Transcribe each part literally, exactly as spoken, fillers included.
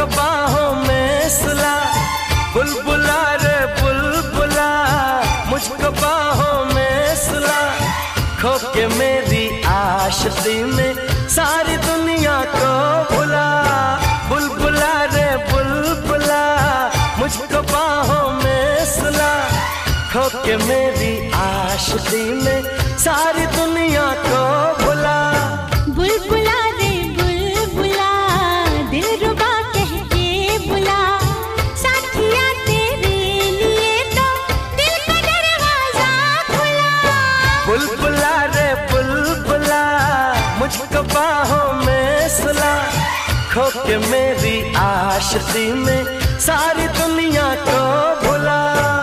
मुझको बाहों में सुला, बुलबुला रे बुलबुला मुझको बाहों में सुला। खो के मेरी आशिकी में सारी दुनिया को भुला, बुलबुला रे बुलबुला मुझको बाहों में सुला। खो के मेरी आशिकी में सारी दुनिया को भुला। बुलबुला रे बुलबुला दिलरुबा कह के बुला, साथिया तेरे लिए तो दिल का दरवाजा खुला। बुलबुला रे बुलबुला मुझको बाहों में सुला। खो के मेरी आशिकी में सारी दुनिया को भुला।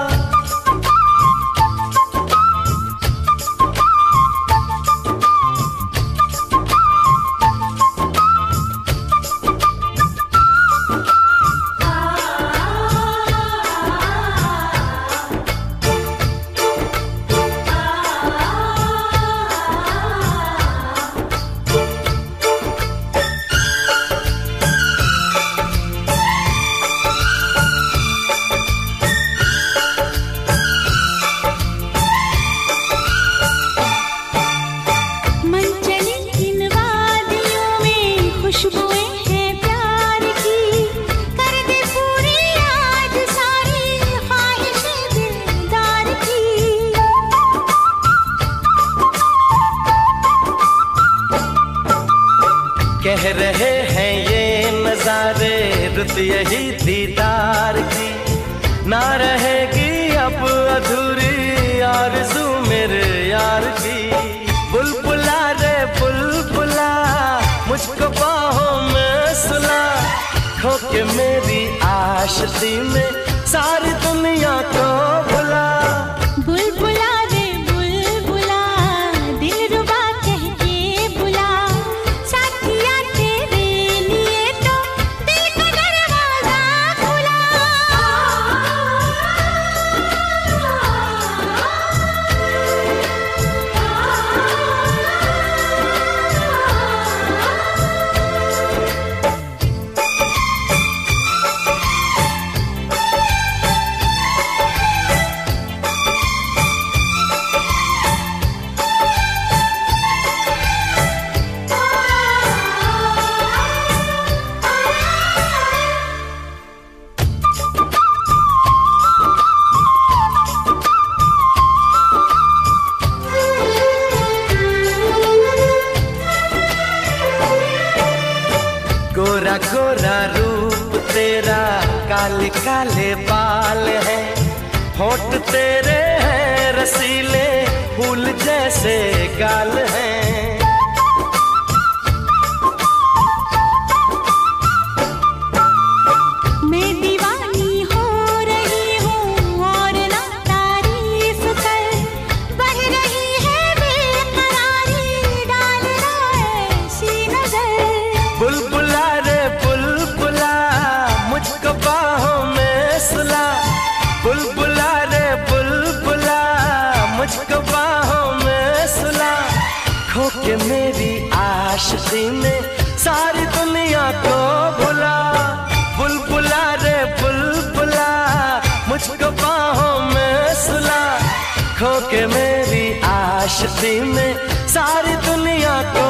खुशबुएं हैं प्यार की, कर दे पूरी आज सारी ख्वाहिशें दिलदार की। कह रहे हैं ये नजारे रुत यही दीदार की, ना रहेगी अब अधूरी आरज़ू मेरे यार की। बुलबुला रे बुलबुला मुझको बाहों में सुला। खो के मेरी आशिकी में सारी दुनिया को भुला। बुलबुला रे बुलबुला दिलरुबा कह के बुला, साथिया तेरे लिए तो दिल का दरवाजा खुला। गोरा गोरा रूप तेरा, काले काले बाल हैं, होठ तेरे हैं रसीले, फूल जैसे गाल हैं। मैं दीवानी हो रही हूँ और ना तारीफ कर, बढ़ रही है बेकरारी, डाल रहा ऐसी नजर। बुलबुला रे बुलबुला मुझको बाहों में सुला। बुलबुला रे बुलबुला मुझको बाहों में सुला। खो के मेरी आशिकी में सारी दुनिया को भुला। बुलबुला रे बुलबुला मुझको बाहों में सुला। खो के मेरी आशिकी में सारी दुनिया को